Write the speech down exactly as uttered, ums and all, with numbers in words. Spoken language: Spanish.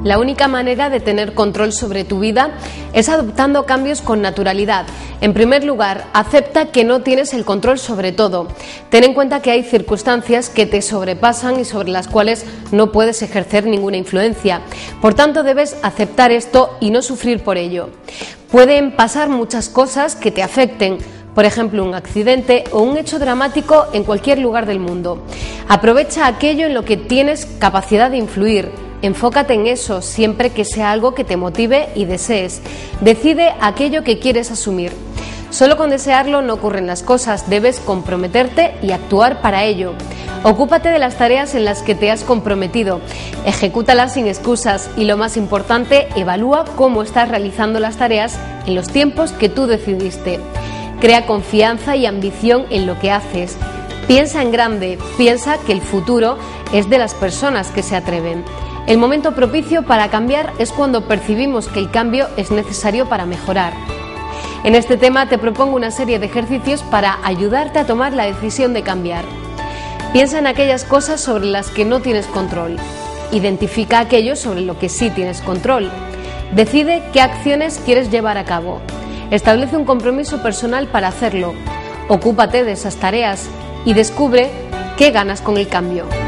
La única manera de tener control sobre tu vida es adoptando cambios con naturalidad. En primer lugar, acepta que no tienes el control sobre todo. Ten en cuenta que hay circunstancias que te sobrepasan y sobre las cuales no puedes ejercer ninguna influencia. Por tanto, debes aceptar esto y no sufrir por ello. Pueden pasar muchas cosas que te afecten, por ejemplo, un accidente o un hecho dramático en cualquier lugar del mundo. Aprovecha aquello en lo que tienes capacidad de influir. Enfócate en eso siempre que sea algo que te motive y desees. Decide aquello que quieres asumir. Solo con desearlo no ocurren las cosas, debes comprometerte y actuar para ello. Ocúpate de las tareas en las que te has comprometido, ejecútalas sin excusas y, lo más importante, evalúa cómo estás realizando las tareas en los tiempos que tú decidiste. Crea confianza y ambición en lo que haces. Piensa en grande, piensa que el futuro es de las personas que se atreven. El momento propicio para cambiar es cuando percibimos que el cambio es necesario para mejorar. En este tema te propongo una serie de ejercicios para ayudarte a tomar la decisión de cambiar. Piensa en aquellas cosas sobre las que no tienes control. Identifica aquello sobre lo que sí tienes control. Decide qué acciones quieres llevar a cabo. Establece un compromiso personal para hacerlo. Ocúpate de esas tareas y descubre qué ganas con el cambio.